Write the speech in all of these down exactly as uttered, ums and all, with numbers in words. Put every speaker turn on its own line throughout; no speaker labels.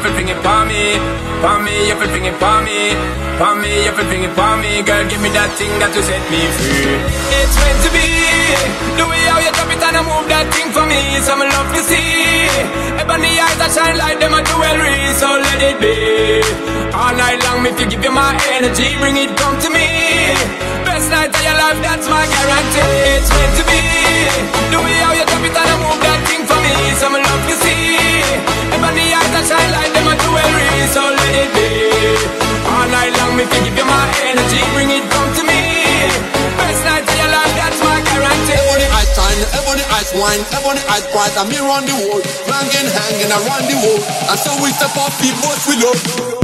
everything it for me, for me, everything it for me, for me, everything it for me. Girl, give me that thing that to set me free. It's meant to be. The way how you drop it and I move that thing for me, some love to see. Ebony eyes that shine like them a jewelry, so let it be. All night long, if you give you my energy, bring it come to me. Best night of your life, that's my guarantee. It's meant to be. The way how you drop it and I move that thing for me, some love to see. Ebony eyes that shine like them a jewelry, so let it be. All night long, if you give you my energy, bring it come to me. Best night of your life, that's my guarantee.
Ebony eyes shine, ebony eyes wine, ebony eyes bright, and me run the world, flanking, hanging around the world, and so we step up, people we love.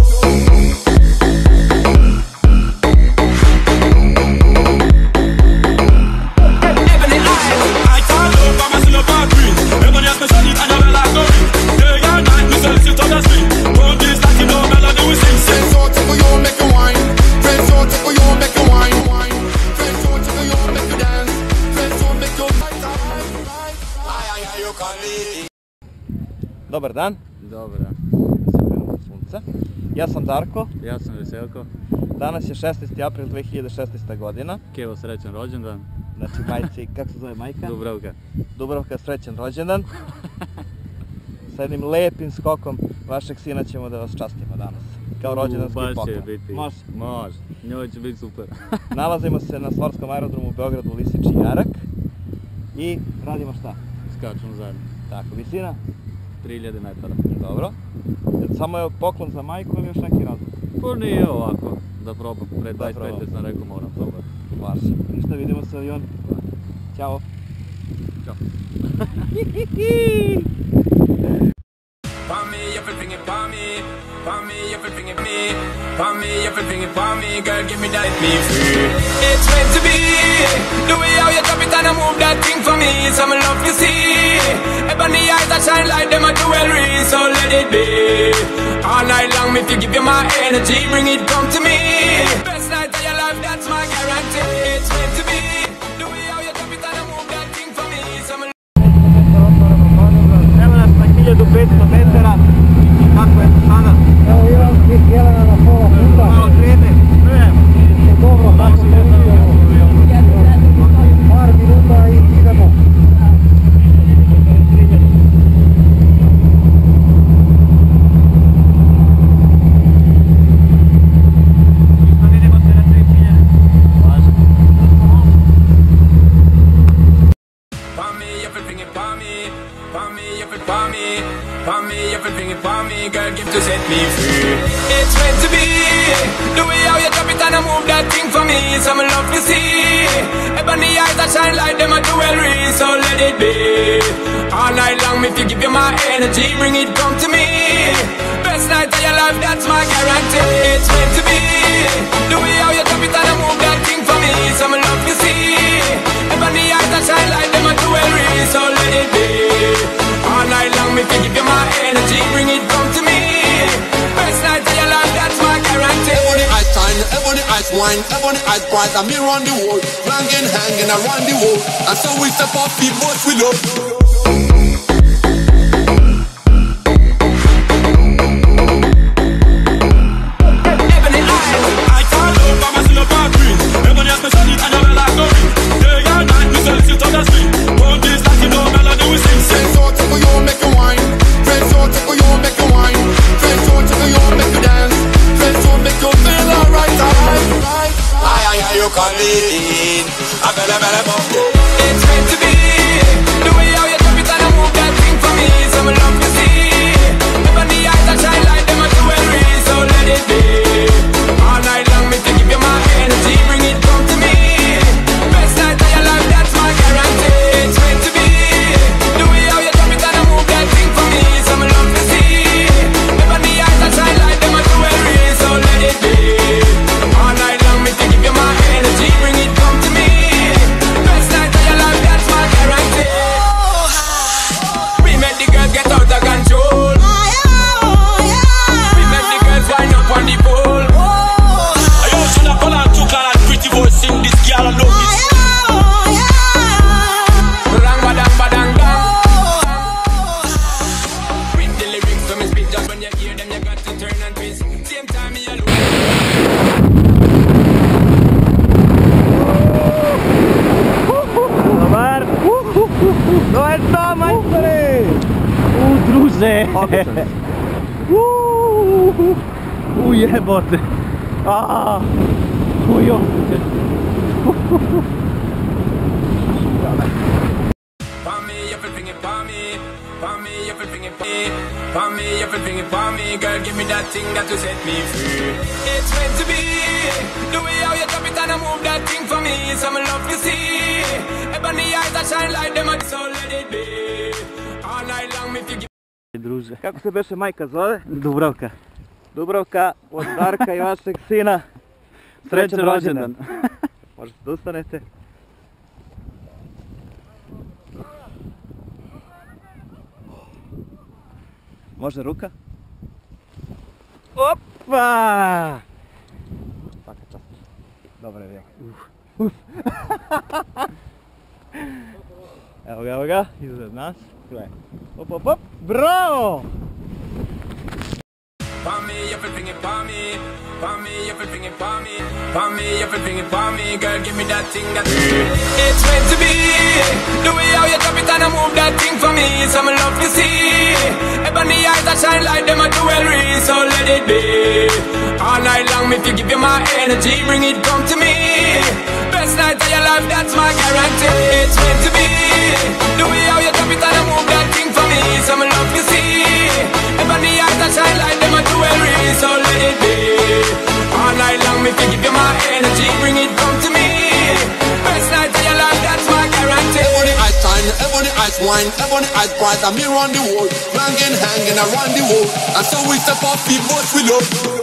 Dobar dan.
Dobar dan.
Sunce. Ja sam Darko.
Ja sam Veselko.
Danas je šesnaesti april dve hiljade šesnaeste. godina.
Kevo, srećan rođendan.
Znači majci, kako se zove majka?
Dubravka.
Dubravka, srećan rođendan. Sa jednim lepim skokom vašeg sina ćemo da vas častimo danas. Kao rođendanski poklon.
Baš će biti.
Može.
Može. Njoj će biti super.
Nalazimo se na Sportskom aerodromu u Beogradu, Lisiči Jarak. I radimo šta?
Skačemo zajedno.
Tako, visina?
tri hiljade metara.
Dobro. Samo je poklon za majku ili još neki razlog?
Pa nije ovako, da probam. Pre dvadeset pet sam rekao moram probati.
Vaši. Ništa, vidimo se u avionu. Ćao.
Ćao.
For me, everything it for me, for me, everything it me, for me, everything it for me. Girl, give me that, me free. It's meant to be. The way how you drop it and I move that thing for me, some love to see. Ebony eyes that shine like them a jewelry, so let it be. All night long, if you give you my energy, bring it come to me. Best night of your life, that's my guarantee. It's meant to be. The way how you drop it and I move that thing for me, some love.
Evo nas na hiljadu petsto metara. Kako je sada?
Evo imam tih jelena na pola puta.
Malo krene.
Dobro, tako se vidimo. Par minuta i idemo.
For me, everything it for me, girl, give to set me free. It's meant to be. The way how you drop it and I move that thing for me, some love to see. Ebony eyes that shine like them a jewelry, so let it be. All night long, if you give you my energy, bring it come to me. Best night of your life, that's my guarantee. It's meant to be. The way how you drop it and I move that thing for me, some love to see. Ebony eyes that shine like them a jewelry, so let it be. All night long, if you give you my energy, bring it come to me. Best night of your life, that's my guarantee.
Ebony eyes shine, ebony eyes wine, ebony eyes bright, and me run the world, flanking, hanging around the world, and so we step up, people we love.
It's meant to be. The way how you
Može!
Odličan.
Uuuu, ujebote! Aaaa! Ujo!
Palm me, you feel finger, palm me. Palm me, you feel finger, palm me. Palm me, you feel finger, palm me. Girl, give me that thing that to set me free. It's meant to be. The way how you drop it and I move that thing for me. Some love to see. Ebony eyes that shine like them, so let it be. All night long, if you give.
Druže.
Kako se beše majka zove?
Dubravka.
Dubravka, od Darka i vašeg sina.
Srećan rođendan.
Možete da ustanete. Može ruka? Opa! Svaka čast. Dobar je bio. Evo ga, evo ga, iznad nas. Tu je. Op, op, op. Bravo!
Palm me, you feel finger, palm me. Palm me, you feel finger, palm me. Palm me, you feel finger, palm me. Girl, give me that thing that it's meant to be. The way how you drop it and I move that thing for me. Some love to see. Ebony eyes that shine like them a jewelry. So let it be. All night long, if you give you my energy, bring it come to me. Best night of your life, that's my guarantee. It's meant to be. The way how you drop it and I move that thing for me. Some love to see. Ebony eyes that shine like them a jewelry. So let it be. All night long, if you give you my energy, bring it come to me. Best night of your life, that's my guarantee.
Ebony ice shine, ebony ice wine, ebony ice bright, and me run the world. Hanging, hanging around the world. And so we step off, people, we love.